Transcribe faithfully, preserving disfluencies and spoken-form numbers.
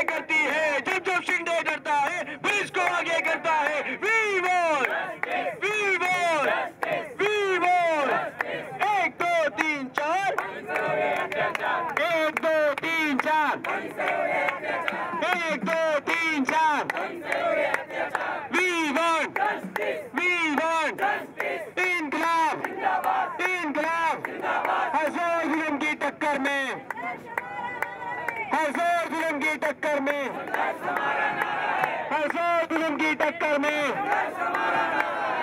करती है, जब जब शिंदे डरता है पुलिस को आगे करता है। We want we want we want एक दो तीन चार एक दो तीन चार एक दो तीन चार वी वॉन्ट वी वॉन्ट इनकलाब इनकलाब। हजार जुल्म की टक्कर में हजार जुल्म की टक्कर में हजार जुल्म की टक्कर में